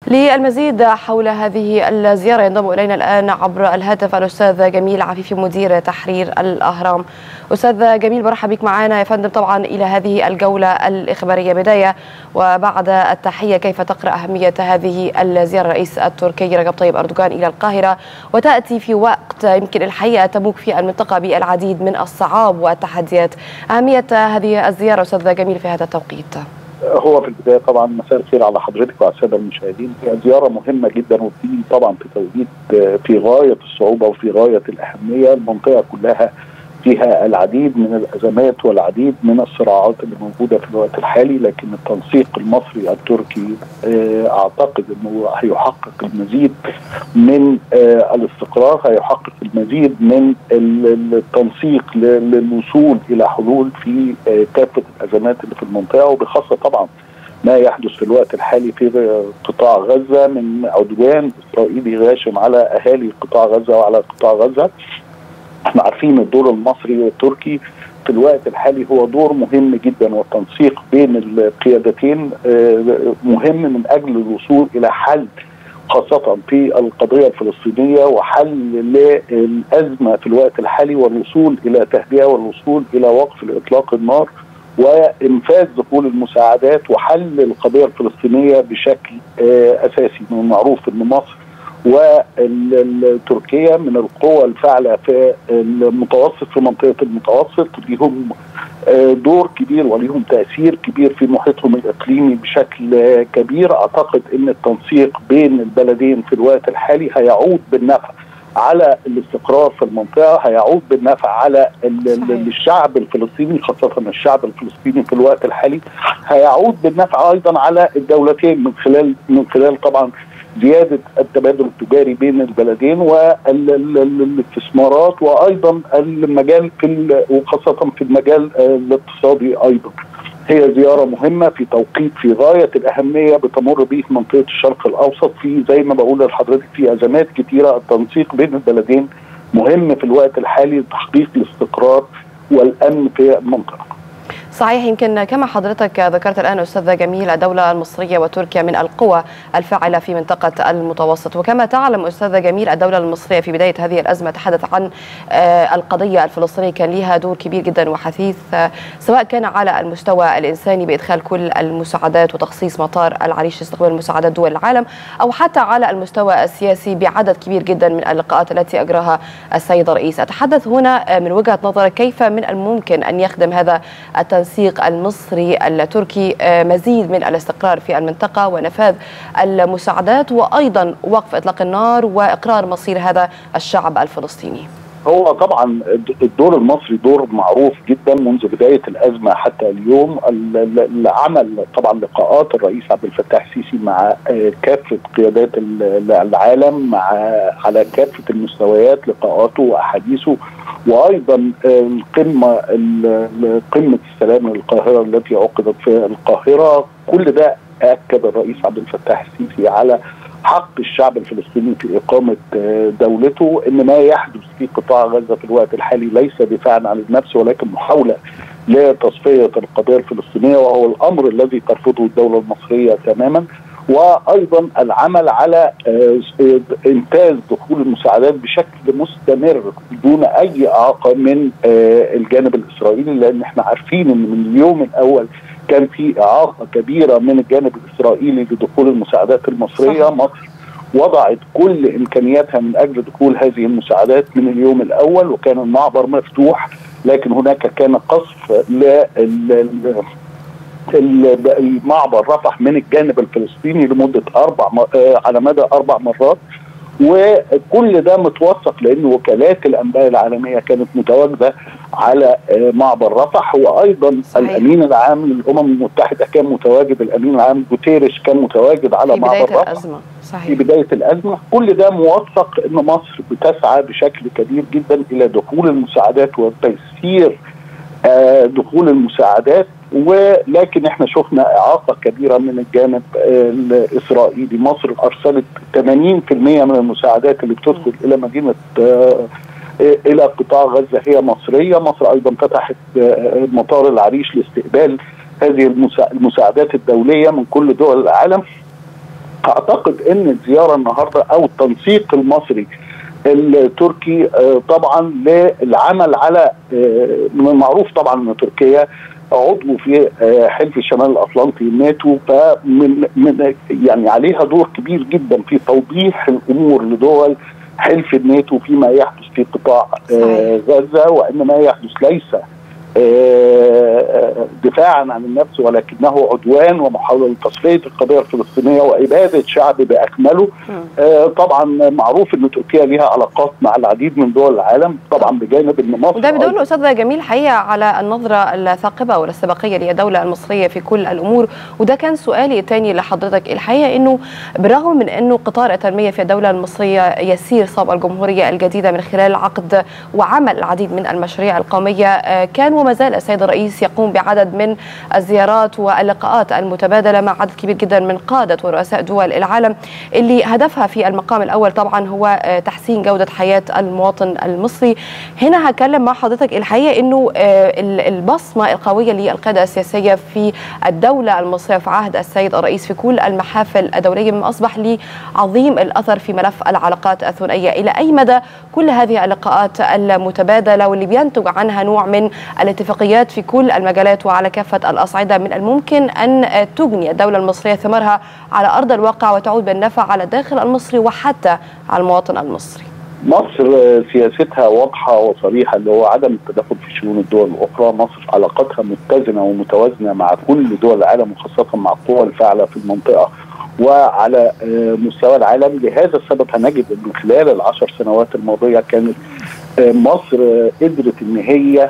للمزيد حول هذه الزيارة ينضم إلينا الآن عبر الهاتف الأستاذ جميل عفيفي مدير تحرير الأهرام. أستاذ جميل، برحب بك معنا يا فندم طبعا إلى هذه الجولة الإخبارية. بداية وبعد التحية، كيف تقرأ أهمية هذه الزيارة الرئيس التركي رجب طيب أردوغان إلى القاهرة، وتأتي في وقت يمكن الحقيقة تموج في المنطقة بالعديد من الصعاب والتحديات؟ أهمية هذه الزيارة أستاذ جميل في هذا التوقيت. هو في البدايه طبعا مساء الخير على حضرتك وعلى الساده المشاهدين. هي زياره مهمه جدا، وفي طبعا في توقيت في غايه الصعوبه وفي غايه الاهميه. المنطقه كلها فيها العديد من الازمات والعديد من الصراعات اللي موجوده في الوقت الحالي، لكن التنسيق المصري التركي اعتقد انه هيحقق المزيد من الاستقرار، هيحقق المزيد من التنسيق للوصول الى حلول في كافه الازمات اللي في المنطقه، وبخاصه طبعا ما يحدث في الوقت الحالي في قطاع غزه من عدوان اسرائيلي غاشم على اهالي قطاع غزه وعلى قطاع غزه. احنا عارفين الدور المصري والتركي في الوقت الحالي هو دور مهم جدا، والتنسيق بين القيادتين مهم من اجل الوصول الى حل، خاصة في القضية الفلسطينية، وحل للأزمة في الوقت الحالي، والوصول إلى تهدئة والوصول إلى وقف لإطلاق النار وإنفاذ دخول المساعدات وحل القضية الفلسطينية بشكل أساسي. من المعروف أن مصر والتركيا من القوى الفاعلة في المتوسط، في منطقة المتوسط، ليهم دور كبير وليهم تأثير كبير في محيطهم الإقليمي بشكل كبير. أعتقد أن التنسيق بين البلدين في الوقت الحالي هيعود بالنفع على الاستقرار في المنطقة، هيعود بالنفع على الشعب الفلسطيني، خاصة الشعب الفلسطيني في الوقت الحالي، هيعود بالنفع أيضا على الدولتين من خلال طبعا زيادة التبادل التجاري بين البلدين والاستثمارات، وأيضا المجال وخاصة في المجال الاقتصادي أيضا. هي زيارة مهمة في توقيت في غاية الأهمية بتمر به منطقة الشرق الأوسط، في زي ما بقول لحضرتك في أزمات كتيرة. التنسيق بين البلدين مهم في الوقت الحالي لتحقيق الاستقرار والأمن في المنطقة. صحيح، يمكن كما حضرتك ذكرت الآن أستاذ جميل، الدولة المصرية وتركيا من القوى الفاعلة في منطقة المتوسط، وكما تعلم أستاذ جميل الدولة المصرية في بداية هذه الأزمة تحدث عن القضية الفلسطينية، كان لها دور كبير جدا وحثيث، سواء كان على المستوى الإنساني بإدخال كل المساعدات وتخصيص مطار العريش لاستقبال مساعدات دول العالم، أو حتى على المستوى السياسي بعدد كبير جدا من اللقاءات التي أجراها السيد الرئيس. أتحدث هنا من وجهة نظرك، كيف من الممكن أن يخدم هذا التنسيق المصري التركي مزيد من الاستقرار في المنطقة ونفاذ المساعدات، وأيضا وقف إطلاق النار وإقرار مصير هذا الشعب الفلسطيني؟ هو طبعا الدور المصري دور معروف جدا منذ بداية الأزمة حتى اليوم. العمل طبعا لقاءات الرئيس عبد الفتاح السيسي مع كافة قيادات العالم، على كافة المستويات، لقاءاته وأحاديثه، وأيضا قمة السلام للقاهرة التي عقدت في القاهرة. كل ده أكد الرئيس عبد الفتاح السيسي على حق الشعب الفلسطيني في إقامة دولته، إن ما يحدث في قطاع غزة في الوقت الحالي ليس دفاعا عن النفس، ولكن محاولة لتصفية القضية الفلسطينية، وهو الأمر الذي ترفضه الدولة المصرية تماما. وأيضا العمل على إنتاج دخول المساعدات بشكل مستمر دون أي إعاقة من الجانب الإسرائيلي، لأن احنا عارفين إن من اليوم الأول كان في إعاقة كبيرة من الجانب الإسرائيلي لدخول المساعدات المصرية. صحيح. مصر وضعت كل إمكانياتها من أجل دخول هذه المساعدات من اليوم الأول، وكان المعبر مفتوح، لكن هناك كان قصف المعبر رفح من الجانب الفلسطيني لمدة على مدى 4 مرات. وكل ده متوثق لأن وكالات الأنباء العالمية كانت متواجدة على معبر رفح، وأيضا صحيح. الأمين العام للأمم المتحدة كان متواجد، الأمين العام جوتيريش كان متواجد على معبر رفح في بداية الأزمة. كل ده موثق أن مصر بتسعى بشكل كبير جدا إلى دخول المساعدات وتيسير دخول المساعدات، ولكن احنا شفنا إعاقة كبيرة من الجانب الإسرائيلي. مصر أرسلت 80% من المساعدات اللي بتدخل إلى مدينة إلى قطاع غزة هي مصرية. مصر أيضا فتحت مطار العريش لاستقبال هذه المساعدات الدولية من كل دول العالم. اعتقد ان الزياره النهارده او التنسيق المصري التركي طبعا للعمل على، من المعروف طبعا ان تركيا عضو في حلف الشمال الاطلنطي الناتو، فمن يعني عليها دور كبير جدا في توضيح الامور لدول حلف الناتو فيما يحدث في قطاع غزه، وان ما يحدث ليس دفاعا عن النفس ولكنه عدوان ومحاولة لتصفية القضية الفلسطينية وإبادة شعب بأكمله. طبعا معروف أن تركيا لها علاقات مع العديد من دول العالم، طبعا بجانب أن مصر، وده بيدل أستاذ جميل حقيقة على النظرة الثاقبة والاستباقية للدولة المصرية في كل الأمور. وده كان سؤالي الثاني لحضرتك، الحقيقة أنه بالرغم من أنه قطار التنمية في الدولة المصرية يسير صوب الجمهورية الجديدة من خلال عقد وعمل العديد من المشاريع القومية، كان وما زال السيد الرئيس يقوم بعدد من الزيارات واللقاءات المتبادلة مع عدد كبير جدا من قادة ورؤساء دول العالم، اللي هدفها في المقام الأول طبعا هو تحسين جودة حياة المواطن المصري. هنا هكلم مع حضرتك الحقيقة أنه البصمة القوية للقيادة السياسية في الدولة المصرية في عهد السيد الرئيس في كل المحافل الدولية مما أصبح لي عظيم الأثر في ملف العلاقات الثنائية. إلى أي مدى كل هذه اللقاءات المتبادلة واللي بينتج عنها نوع من الاتفاقيات في كل المجالات وعلى كافة الأصعدة من الممكن أن تجني الدولة المصرية ثمارها على أرض الواقع وتعود بالنفع على الداخل المصري وحتى على المواطن المصري؟ مصر سياستها واضحة وصريحة، اللي هو عدم التدخل في شؤون الدول الأخرى. مصر علاقتها متزنة ومتوازنة مع كل دول العالم وخاصة مع القوى الفاعلة في المنطقة وعلى مستوى العالم. لهذا السبب هنجد أن خلال ال10 سنوات الماضية كانت مصر قدرت أن هي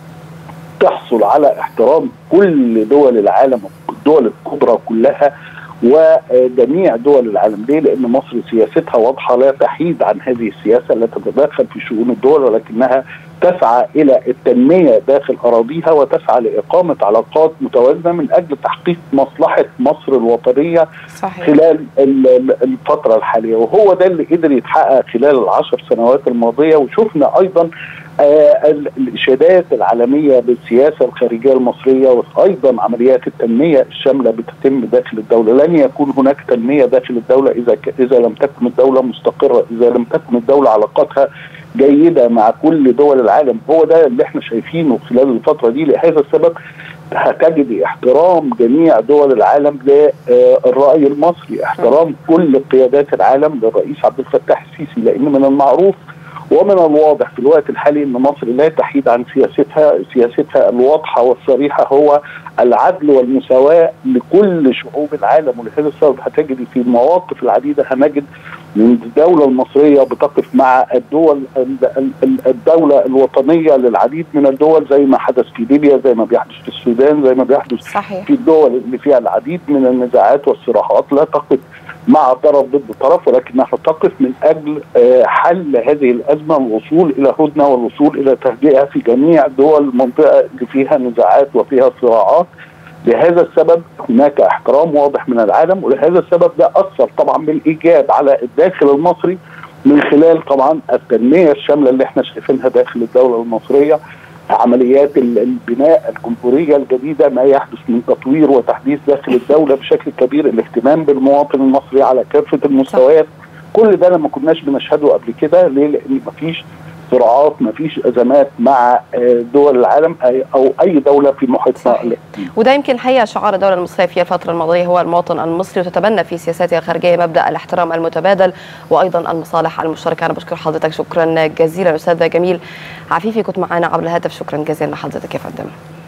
تحصل على احترام كل دول العالم، الدول الكبرى كلها وجميع دول العالم. ليه؟ لأن مصر سياستها واضحة، لا تحيد عن هذه السياسة، لا تتدخل في شؤون الدول، ولكنها تسعى إلى التنمية داخل أراضيها وتسعى لإقامة علاقات متوازنة من أجل تحقيق مصلحة مصر الوطنية. صحيح. خلال الفترة الحالية، وهو ده اللي قدر يتحقق خلال ال10 سنوات الماضية. وشفنا أيضا الإشادات العالمية بالسياسة الخارجية المصرية، وأيضا عمليات التنمية الشاملة بتتم داخل الدولة. لن يكون هناك تنمية داخل الدولة إذا لم تكن الدولة مستقرة، إذا لم تكن الدولة علاقاتها جيدة مع كل دول العالم. هو ده اللي احنا شايفينه خلال الفترة دي. لهذا السبب هتجد احترام جميع دول العالم للرأي المصري، احترام كل قيادات العالم للرئيس عبد الفتاح السيسي، لأن من المعروف ومن الواضح في الوقت الحالي ان مصر لا تحيد عن سياستها الواضحة والصريحة هو العدل والمساواة لكل شعوب العالم. ولهذا السبب هتجد في المواقف العديدة هنجد من الدولة المصرية بتقف مع الدولة الوطنية للعديد من الدول، زي ما حدث في ليبيا، زي ما بيحدث في السودان، زي ما بيحدث صحيح. في الدول اللي فيها العديد من النزاعات والصراعات. لا تقف مع طرف ضد طرف، ولكنها تقف من أجل حل هذه الأزمة، والوصول إلى هدنة والوصول إلى تهدئة في جميع دول المنطقة اللي فيها نزاعات وفيها صراعات. لهذا السبب هناك احترام واضح من العالم، ولهذا السبب ده أثر طبعا بالإيجاب على الداخل المصري من خلال طبعا التنمية الشاملة اللي احنا شايفينها داخل الدولة المصرية، عمليات البناء الجمهورية الجديدة، ما يحدث من تطوير وتحديث داخل الدولة بشكل كبير، الاهتمام بالمواطن المصري على كافة المستويات. كل ده لما كناش بنشهده قبل كده. ليه؟ لأن مفيش صراعات، مفيش أزمات مع دول العالم أو أي دولة في محيطنا. وده يمكن الحقيقة شعار الدولة المصرية في الفترة الماضية هو المواطن المصري، وتتبنى في سياساتها الخارجية مبدأ الاحترام المتبادل وأيضا المصالح المشتركة. أنا بشكر حضرتك شكرا جزيلا أستاذ جميل عفيفي، كنت معنا عبر الهاتف. شكرا جزيلا لحضرتك يا فندم.